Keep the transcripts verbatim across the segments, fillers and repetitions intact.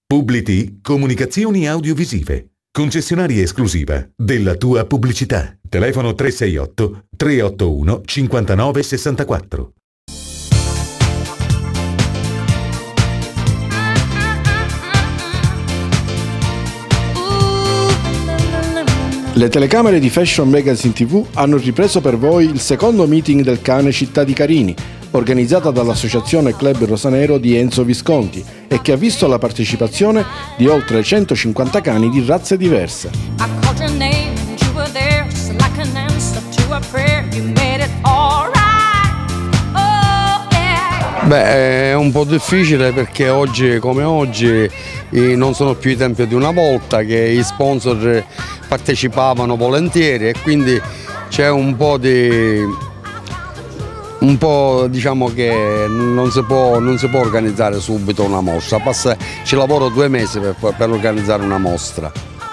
Publi-T Comunicazioni Audiovisive. Concessionaria esclusiva della tua pubblicità. Telefono tre sei otto, tre otto uno, cinque nove sei quattro. Le telecamere di Fashion Magazine tivù hanno ripreso per voi il secondo meeting del cane Città di Carini, organizzata dall'associazione Club Rosanero di Enzo Visconti e che ha visto la partecipazione di oltre centocinquanta cani di razze diverse. Beh, è un po' difficile perché oggi come oggi non sono più i tempi di una volta che gli sponsor partecipavano volentieri e quindi c'è un po' di un po' diciamo che non si può, non si può organizzare subito una mostra, Passa, ci lavoro due mesi per, per organizzare una mostra.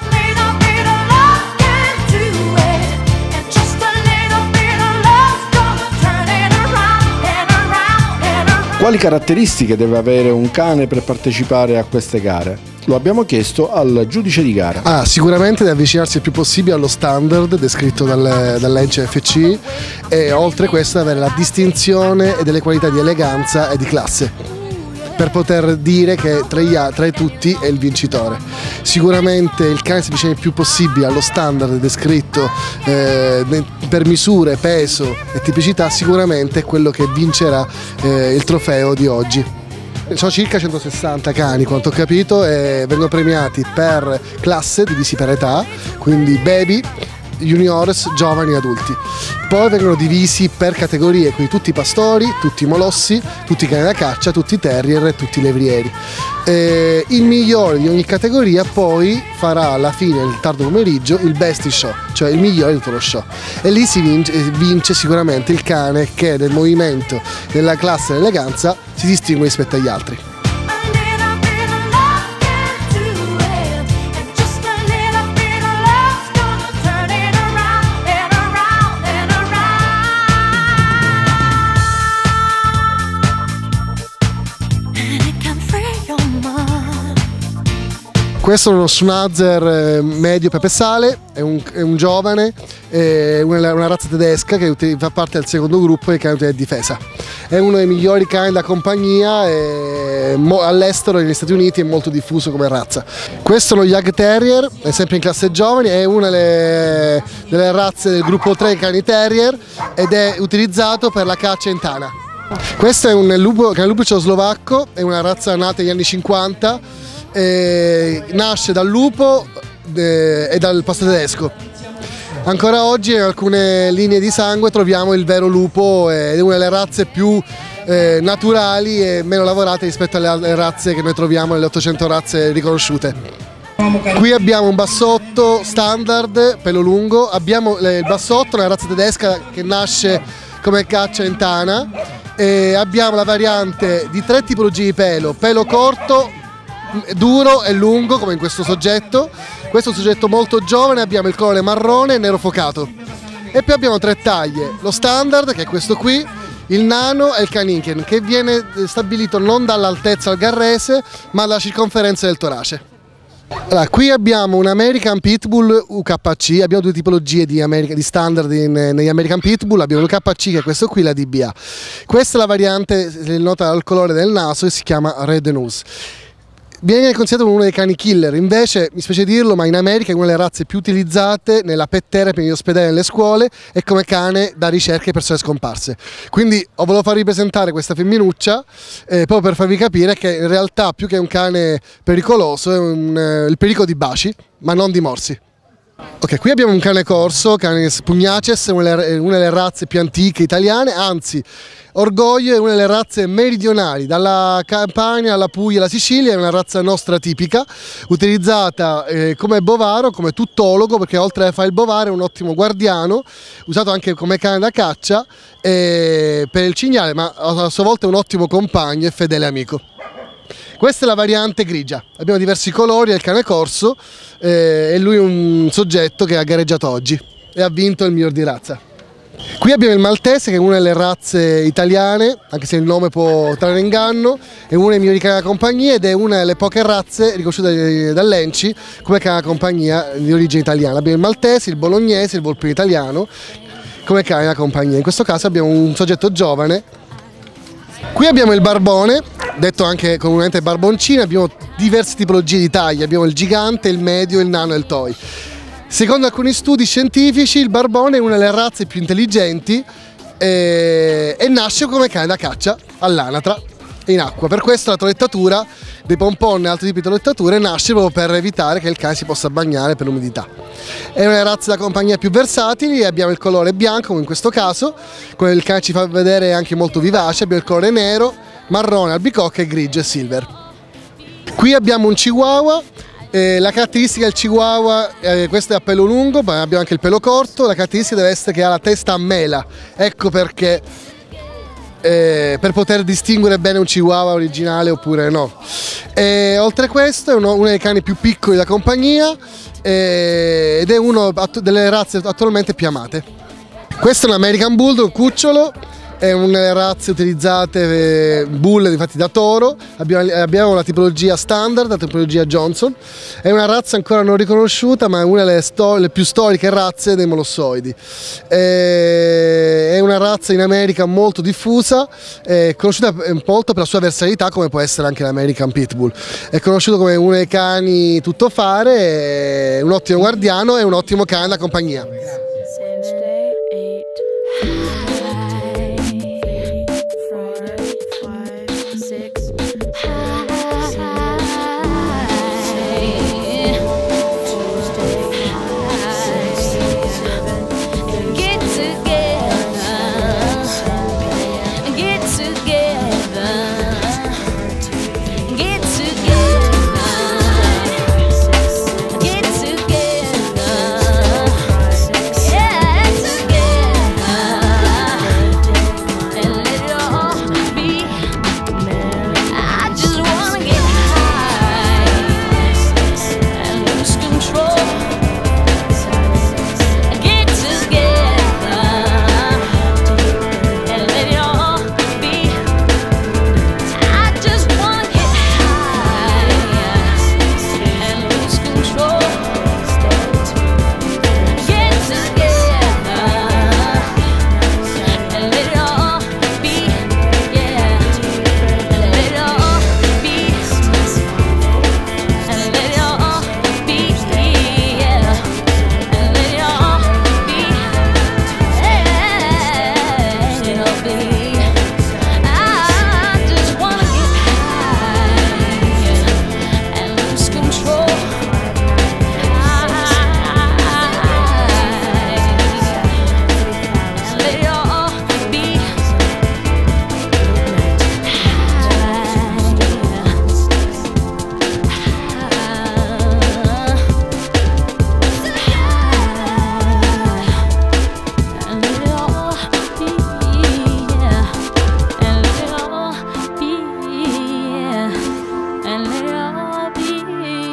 Quali caratteristiche deve avere un cane per partecipare a queste gare? Lo abbiamo chiesto al giudice di gara. Ah, sicuramente deve avvicinarsi il più possibile allo standard descritto dal, dall'E N C F C e oltre a questo avere la distinzione e delle qualità di eleganza e di classe per poter dire che tra, gli, tra tutti è il vincitore. Sicuramente il cane si avvicina il più possibile allo standard descritto eh, per misure, peso e tipicità, sicuramente è quello che vincerà eh, il trofeo di oggi. Sono circa centosessanta cani, quanto ho capito, e vengono premiati per classe, divisi per età, quindi baby, juniors, giovani e adulti. Poi vengono divisi per categorie, quindi tutti i pastori, tutti i molossi, tutti i cani da caccia, tutti i terrier e tutti i levrieri. E il migliore di ogni categoria poi farà alla fine, il tardo pomeriggio, il best show, cioè il migliore di tutto lo show. E lì si vince, vince sicuramente il cane che nel movimento, nella classe e nell'eleganza si distingue rispetto agli altri. Questo è uno Schnauzer medio pepe sale, è un, è un giovane, è una, una razza tedesca che fa parte del secondo gruppo dei cani di difesa. È uno dei migliori cani da compagnia e all'estero, negli Stati Uniti, è molto diffuso come razza. Questo è lo Jagd Terrier, è sempre in classe giovani, è una delle, delle razze del gruppo tre dei cani terrier ed è utilizzato per la caccia in tana. Questo è un lupo, cane lupo cecoslovacco, è una razza nata negli anni cinquanta. Eh, nasce dal lupo eh, e dal pasto tedesco. Ancora oggi in alcune linee di sangue troviamo il vero lupo ed è una delle razze più eh, naturali e meno lavorate rispetto alle razze che noi troviamo nelle ottocento razze riconosciute. Qui abbiamo un bassotto standard, pelo lungo, abbiamo il bassotto, una razza tedesca che nasce come caccia in tana, e abbiamo la variante di tre tipologie di pelo, pelo corto, duro e lungo come in questo soggetto. Questo è un soggetto molto giovane, abbiamo il colore marrone e nero focato e poi abbiamo tre taglie, lo standard che è questo qui, il nano e il Kaninken, che viene stabilito non dall'altezza al garrese ma dalla circonferenza del torace. Allora, qui abbiamo un American Pitbull U K C, abbiamo due tipologie di, America, di standard in, negli American Pitbull, abbiamo l'U K C che è questo qui, la D B A. Questa è la variante, si nota dal colore del naso, che si chiama Red Nose. Viene considerato uno dei cani killer, invece mi spiace dirlo, ma in America è una delle razze più utilizzate nella pet therapy, negli ospedali e nelle scuole e come cane da ricerca di persone scomparse. Quindi ho voluto far ripresentare questa femminuccia eh, proprio per farvi capire che in realtà più che un cane pericoloso è un, eh, il pericolo di baci, ma non di morsi. Ok, qui abbiamo un cane corso, Canis pugnaces, una delle razze più antiche italiane, anzi Orgoglio è una delle razze meridionali, dalla Campania alla Puglia alla Sicilia, è una razza nostra tipica, utilizzata eh, come bovaro, come tuttologo, perché oltre a fare il bovaro è un ottimo guardiano, usato anche come cane da caccia eh, per il cinghiale, ma a sua volta è un ottimo compagno e fedele amico. Questa è la variante grigia, abbiamo diversi colori, è il cane corso eh, e lui è un soggetto che ha gareggiato oggi e ha vinto il miglior di razza. Qui abbiamo il maltese, che è una delle razze italiane, anche se il nome può trarre inganno, è una dei migliori cani da compagnia ed è una delle poche razze riconosciute dall'Enci come cane da compagnia di origine italiana. Abbiamo il maltese, il bolognese, il volpino italiano come cane da compagnia. In questo caso abbiamo un soggetto giovane. Qui abbiamo il barbone, detto anche comunemente barboncino. Abbiamo diverse tipologie di taglie, abbiamo il gigante, il medio, il nano e il toy. Secondo alcuni studi scientifici il barbone è una delle razze più intelligenti e, e nasce come cane da caccia all'anatra in acqua. Per questo la toilettatura dei pompon e altri tipi di toilettature nasce proprio per evitare che il cane si possa bagnare per l'umidità. È una delle razze da compagnia più versatili, abbiamo il colore bianco come in questo caso, come il cane ci fa vedere è anche molto vivace, abbiamo il colore nero, marrone, albicocca e grigio e silver. Qui abbiamo un chihuahua. Eh, la caratteristica del chihuahua, eh, questo è a pelo lungo, ma abbiamo anche il pelo corto. La caratteristica deve essere che ha la testa a mela, ecco perché eh, per poter distinguere bene un chihuahua originale oppure no. E, oltre a questo è uno, uno dei cani più piccoli da compagnia eh, ed è una delle razze attualmente più amate. Questo è un American Bulldog, un cucciolo. È una delle razze utilizzate, eh, bull infatti da toro. Abbiamo, abbiamo la tipologia standard, la tipologia Johnson. È una razza ancora non riconosciuta, ma è una delle le più storiche razze dei molossoidi. È una razza in America molto diffusa, è conosciuta molto per la sua versatilità, come può essere anche l'American Pitbull. È conosciuto come uno dei cani tuttofare, è un ottimo guardiano e un ottimo cane da compagnia.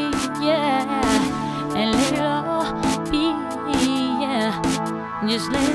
Just let